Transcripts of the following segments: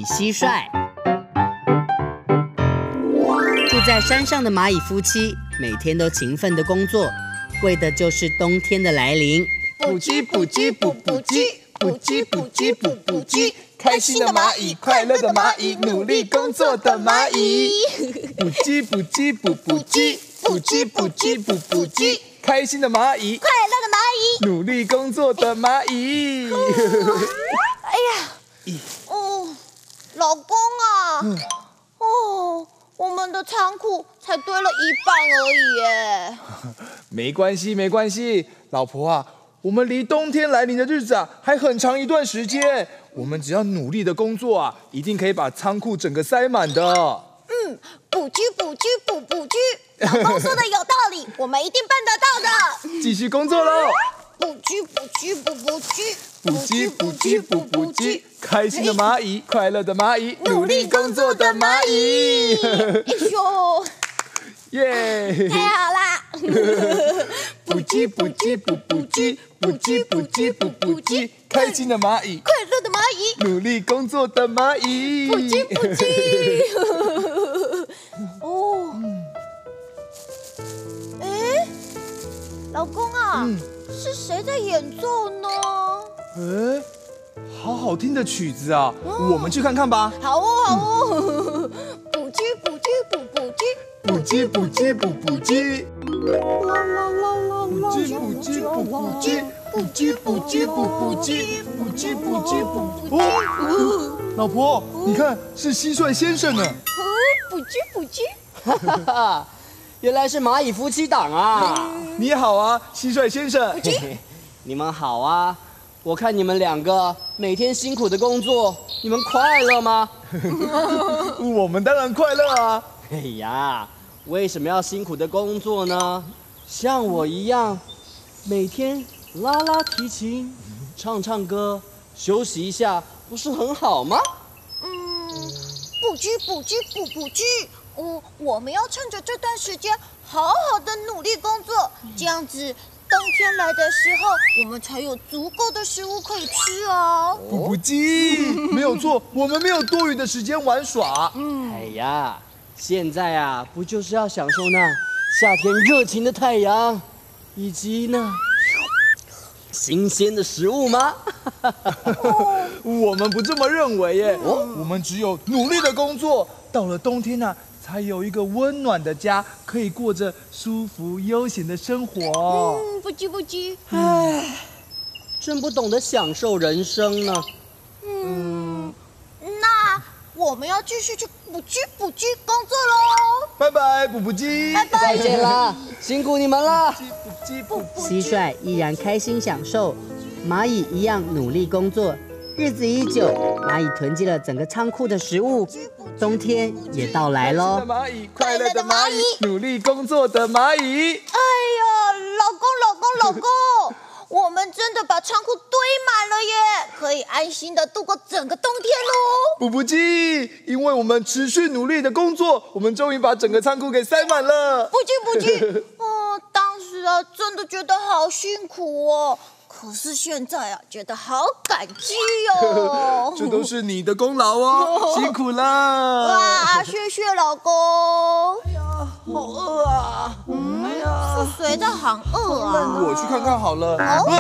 蚁蟋蟀。住在山上的蚂蚁夫妻每天都勤奋的工作，为的就是冬天的来临。 补鸡补鸡补补鸡，补鸡补鸡补补鸡，开心的蚂蚁，快乐的蚂蚁，努力工作的蚂蚁。补鸡补鸡补补鸡，补鸡补鸡补补鸡，开心的蚂蚁， 快乐的蚂蚁， 努力工作的蚂蚁。 哎呀，老公啊，我们的仓库才堆了一半而已耶。 没关系，没关系，老婆啊，我们离冬天来临的日子啊还很长一段时间。我们只要努力的工作啊，一定可以把仓库整个塞满的。 补鸡补鸡补补鸡，老公说的有道理，我们一定办得到的。 继续工作喽！ 补鸡补鸡补补鸡， 补鸡补鸡补补鸡，开心的蚂蚁，快乐的蚂蚁，努力工作的蚂蚁。 哎呦， 耶！ 太好啦！ 补鸡补鸡补补鸡，补鸡补鸡补补鸡，开心的蚂蚁， 快乐的蚂蚁， 努力工作的蚂蚁。 补鸡补鸡。老公啊，是谁在演奏呢？ 好好听的曲子啊，我们去看看吧。 好哦。补鸡补鸡补补鸡， 补鸡补鸡补补鸡，补鸡补鸡补补鸡，补鸡补鸡补补鸡，补鸡补鸡补补鸡。老婆，你看是蟋蟀先生呢。 补鸡补鸡。 原来是蚂蚁夫妻档啊！ 你好啊，蟋蟀先生。 你们好啊！我看你们两个每天辛苦的工作，你们快乐吗？ 我们当然快乐啊！ 哎呀，为什么要辛苦的工作呢？像我一样，每天拉拉提琴，唱唱歌，休息一下，不是很好吗？ 补鸡补鸡补补鸡。我们要趁着这段时间好好的努力工作，这样子冬天来的时候，我们才有足够的食物可以吃哦。 补补鸡，没有错，我们没有多余的时间玩耍。 哎呀，现在啊，不就是要享受那夏天热情的太阳，以及呢新鲜的食物吗？ 我们不这么认为耶。我们只有努力的工作，到了冬天啊，才有一个温暖的家，可以过着舒服悠闲的生活。 补鸡补鸡。 唉，真不懂得享受人生呢。 那我们要继续去补鸡补鸡工作喽。 拜拜，补补鸡。 拜拜。 再见啦，辛苦你们了。 补鸡补补蟋蟀依然开心享受，蚂蚁一样努力工作。日子一久，蚂蚁囤积了整个仓库的食物，冬天也到来喽。 蚂蚁，快乐的蚂蚁，努力工作的蚂蚁。 哎呀，老公，我们真的把仓库堆满了耶，可以安心的度过整个冬天喽。 补补鸡，因为我们持续努力的工作，我们终于把整个仓库给塞满了。 补鸡。当时啊，真的觉得好辛苦哦。可是现在啊，觉得好感激哟。 这都是你的功劳哦，辛苦了。 哇，谢谢老公。 哎呀，好饿啊！哎呀， 是谁在喊饿啊？ 我去看看好了。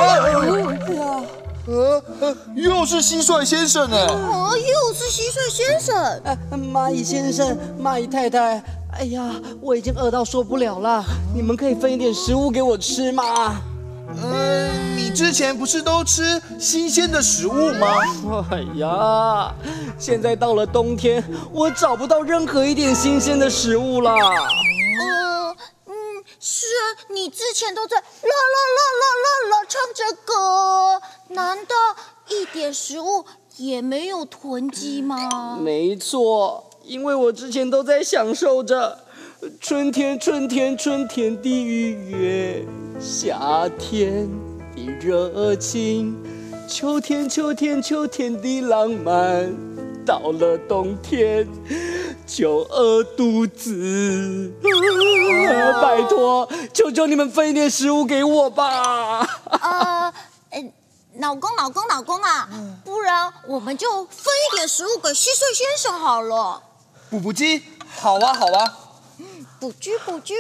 又是蟋蟀先生哎！ 又是蟋蟀先生。 蚂蚁先生，蚂蚁太太，哎呀，我已经饿到受不了了，你们可以分一点食物给我吃吗？ 你之前不是都吃新鲜的食物吗？ 哎呀，现在到了冬天，我找不到任何一点新鲜的食物啦。 是啊，你之前都在啦唱着歌，难道一点食物也没有囤积吗？ 没错，因为我之前都在享受着春天的愉悦，夏天的热情，秋天的浪漫，到了冬天就饿肚子。拜托，求求你们分一点食物给我吧。 老公啊，不然我们就分一点食物给蟋蟀先生好了。 补补鸡，好啊好啊。 补居。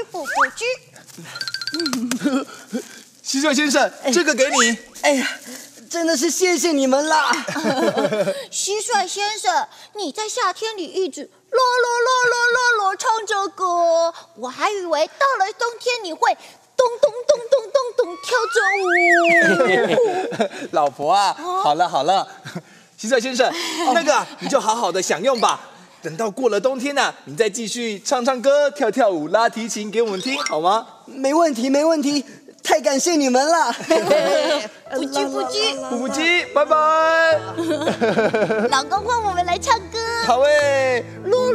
蟋蟀先生，这个给你。 哎呀，真的是谢谢你们啦！ 蟋蟀先生，你在夏天里一直咯唱着歌，我还以为到了冬天你会咚跳着舞。 老婆啊，好了，蟋蟀先生，那个你就好好的享用吧。等到过了冬天呢，你再继续唱歌、跳舞、拉提琴给我们听，好吗？ 没问题，太感谢你们了！ 不补鸡，拜拜。 老公，换我们来唱歌。 好诶， 噜。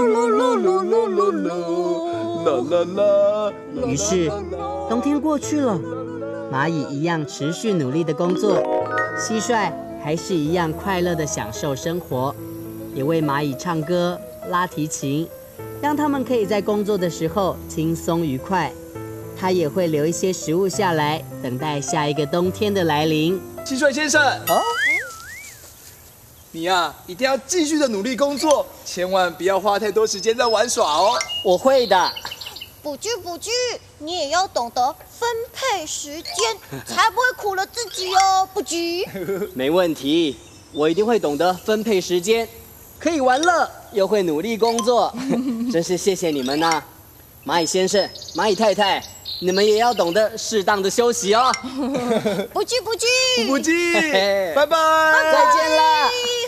于是，冬天过去了，蚂蚁一样持续努力的工作，蟋蟀还是一样快乐的享受生活，也为蚂蚁唱歌、拉提琴，让他们可以在工作的时候轻松愉快。它也会留一些食物下来，等待下一个冬天的来临。 蟋蟀先生啊，你呀，一定要继续的努力工作，千万不要花太多时间在玩耍哦。 我会的。 补居，你也要懂得分配时间，才不会苦了自己哦。补居。 没问题，我一定会懂得分配时间，可以玩乐，又会努力工作，真是谢谢你们呐！蚂蚁先生、蚂蚁太太，你们也要懂得适当的休息哦。 补居。 补鸡，拜拜， 再见了。